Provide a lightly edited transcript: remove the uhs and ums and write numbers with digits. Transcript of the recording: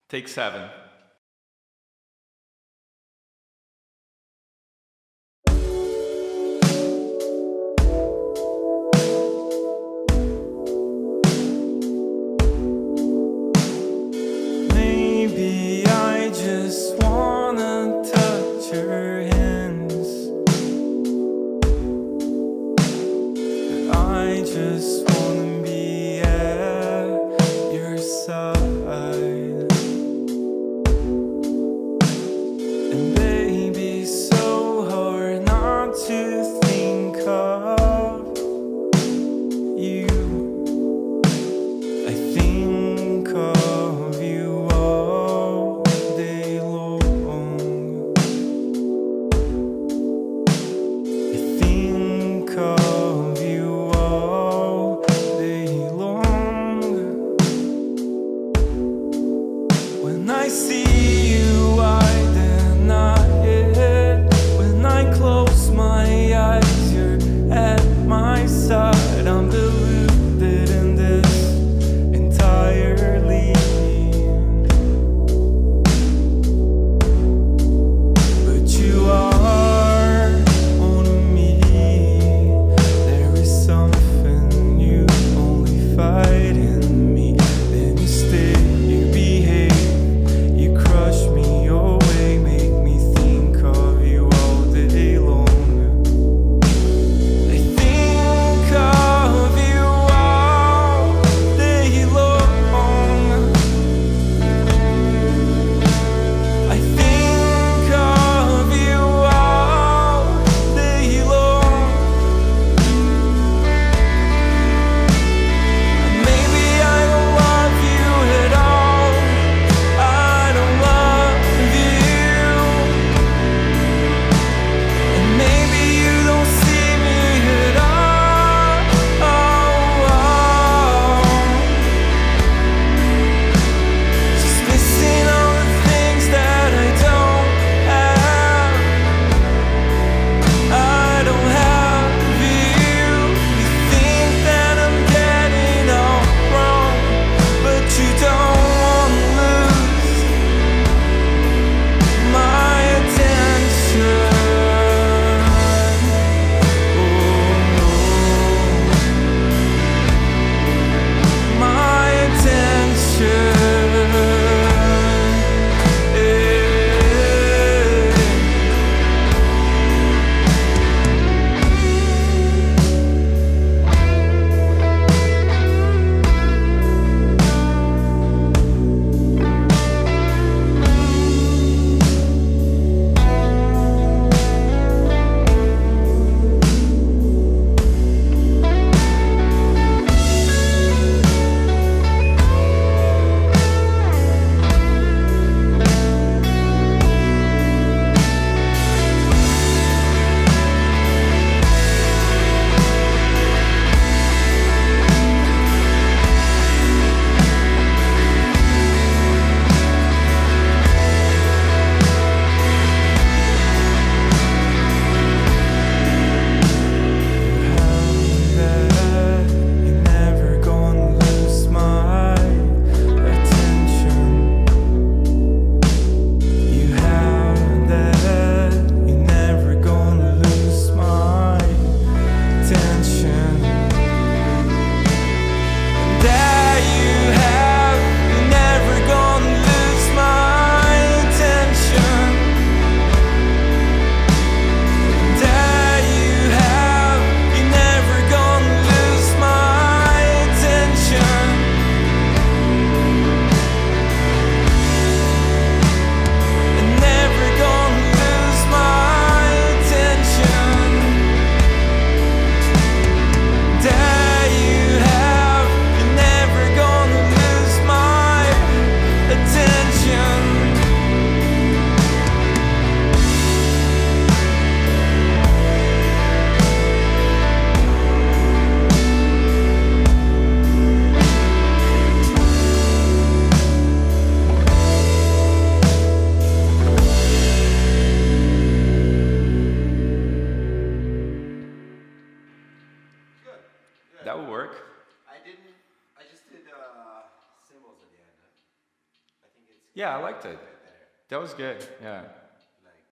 Take 7. Maybe I just wanna touch your hands. I just wanna be at your side. And baby, so hard not to think of you. I think of you all day long. I think of you all day long. When I see you, I deny it. When I close my eyes, you're at my side. I'm deluded in this entirely. But you are on me. There is something you only fight in me. Then you stay, you behave, you cry. Yeah, I liked it. That was good. Yeah.